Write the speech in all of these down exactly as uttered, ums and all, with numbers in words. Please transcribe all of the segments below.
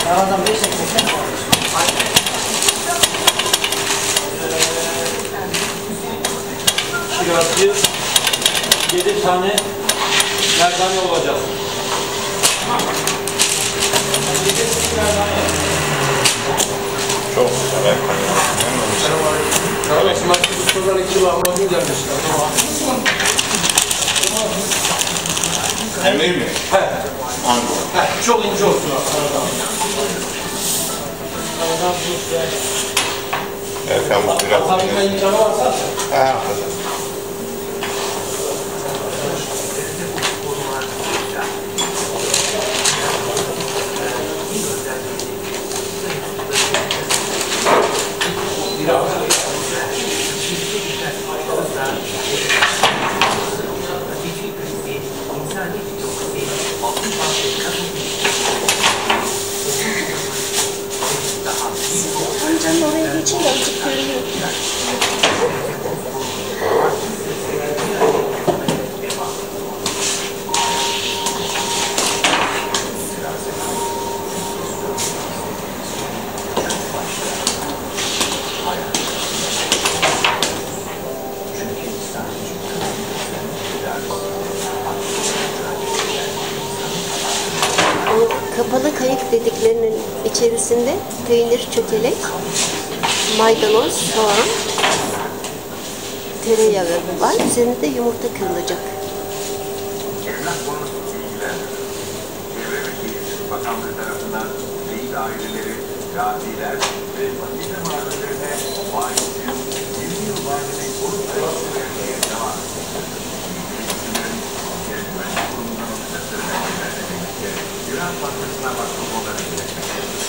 Aradan beş ekmekten Şurası yedi tane merdane olacak. Çok güzel. Kardeşim artık ustalar iki lahmacun gelmişler. Emreği mi? He. Hangi? He. Çok ince olsun. Erken bu biraz. Fabrika imkanı varsa. He, hakikaten. Amcanın oraya geçince azıcık görünüyor. Kapalı kayık dediklerinin içerisinde peynir, çökelek, maydanoz, soğan, tereyağı var. Üzerinde yumurta kırılacak. Emlak konusu bilgiler. Çevre ve Şehircilik Bakanlığı tarafından şehit aileleri, gaziler ve fakirle mağdurlarına faizsiz yirmi yıl vadeli konut kayıtlı vermeye devam edecektir. Yöneticilerin Türkiye Güvenlik Kurumu'nun sözlerle birlikte güven faturasına başvurmaları gerekmektedir.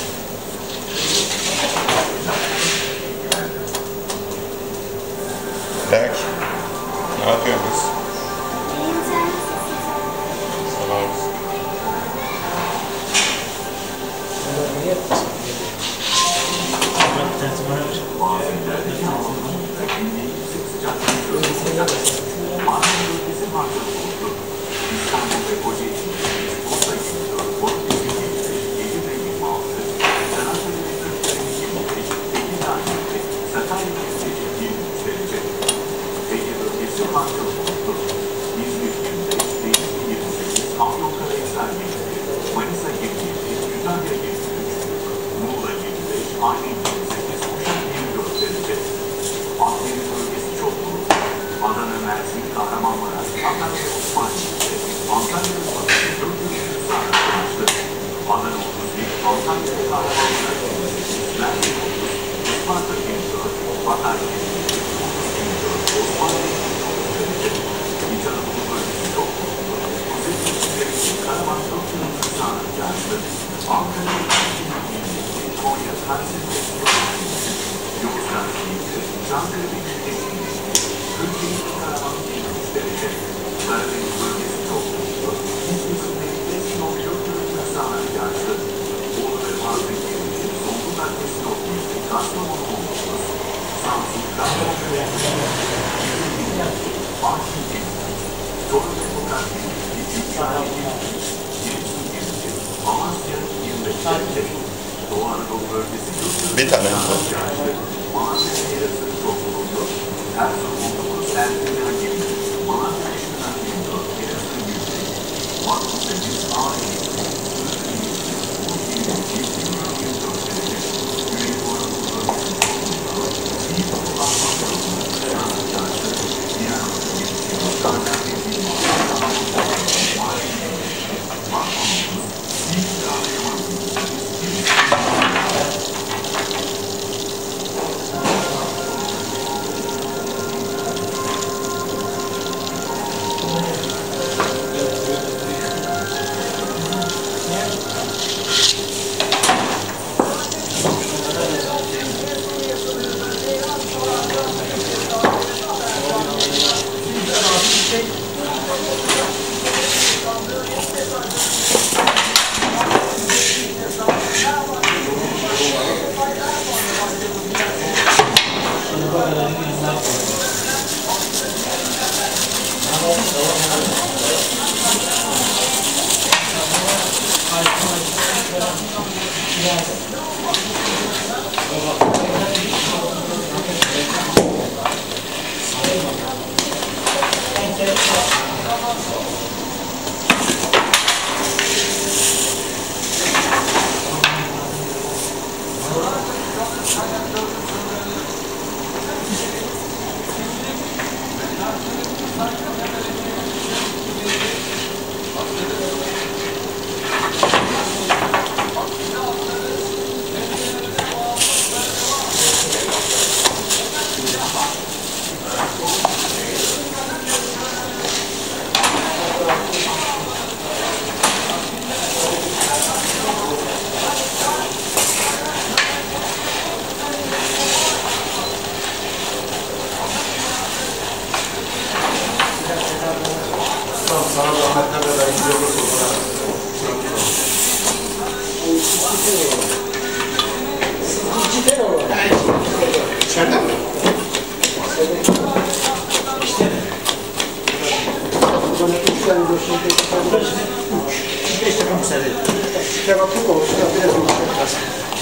Berk, ne yapıyorsunuz? Selam. Mağdur bölgesi mağdur oldu. İstanbul ve Kocaeli, Bursa yirmi dört, Balıkesir yirmi beş, Edirne yirmi altı, Çanakkale ve Kırklareli yirmi beş, Tekirdağ yirmi beş, Sakarya ve Sivri yirmi üç derece. Ege bölgesi mağdur oldu. İzmir yirmi beş, Denizli yirmi sekiz, Afyonkarahisar yirmi bir, Manisa yirmi yedi, Kütahya yirmi üç, Muğla yirmi beş, Aydın yirmi sekiz, Uşak yirmi dört derece. Akdeniz bölgesi çok bulutlu. Adana, Mersin, Kahramanmaraş, Antalya ve Osmaniye'de, Antalya ve Batı'da dört yüz saat çalıştı. Adana otuz bir, Antalya ve Kahramanmaraş yirmi sekiz, Mersin otuz, Isparta yirmi dört, Hatay yirmi iki, Kudüs yirmi dört, Osmaniye yirmi dokuz derece. İç Anadolu bölgesi çok bulutlu. Kuzey bölgeleri için Karaman dört yüz saat çalıştı. Ankara yirmi iki, Konya, Kayseri ve Sivas'ta Yozgat yirmi, Çankırı ve Kırklareli Türkiye'nin Karaman'ın yirmi üç derece. Karadeniz bölgesi çok bulutlu. İzmir'de ve Sinop dört yüz saat yağışlı. Bolu ve Mardin yirmi iki, Zonguldak ve Sinop yirmi iki, Kastamonu on dokuz, Samsun, Kahraman ve Arşin yirmi iki, Çorum ve Tokat yirmi iki, Gümüşhane yirmi üç, Giresun yirmi bir, Amasya yirmi beş derece. Doğu Anadolu bölgesi dört yüz Bir tane. yağışlı. Malatya ve Elazığ çok bulutlu. Erzurum on dokuz, Erzincan yirmi, Malatya Eşmi'den yirmi dört, Elazığ yirmi beş, Batman sekiz, Ağrı yirmi, Iğdır yirmi, Urfa yirmi iki, İzmir yirmi dört derece. Güneydoğu Anadolu bölgesi çok bulutlu. Siirt ve Batman bölgesinde kışlanmış yağışlı. Diyarbakır yirmi sekiz, Gaziantep yirmi altı, Anadolu Mardin yirmi beş, Batman otuz, Siirt ve Adıyaman yirmi sekiz, yirmi sekiz. Thank you. Sana zahmet ne kadar ince olursa İki tane olur. İçeride mi? İşte. Böyle üç tane döşeğinde iki tane. Üç. Beş tane müsaade edin. Bir tane atık olursa biraz yumuşak.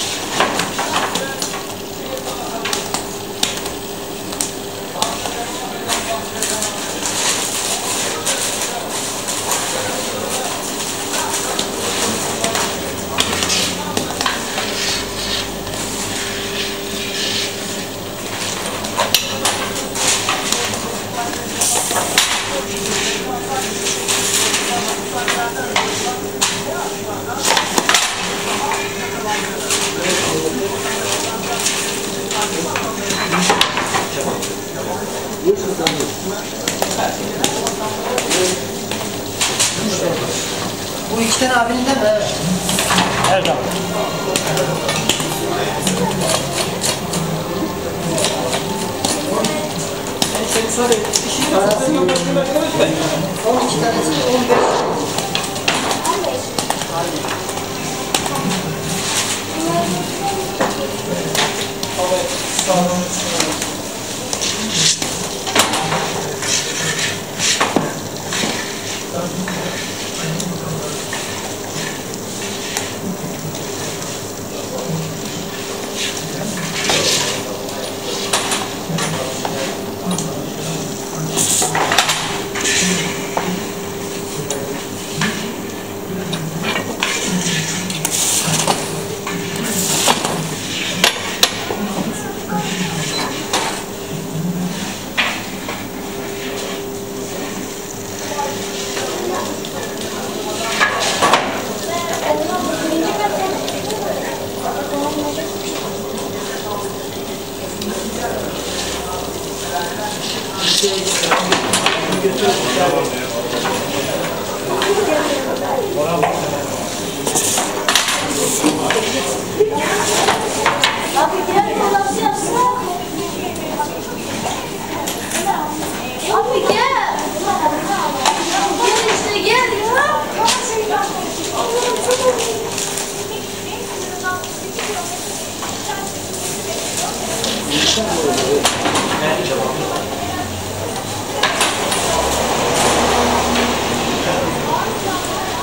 Bu iki tane abinin de mi? Evet. Her zaman. Sen müsaade et. İşini satın yok. on iki tanesi on beş. Abi gel kolası yapsana. Abi gel. Gel işte gel ya.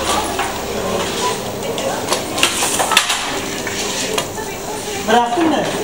Bıraktın mı?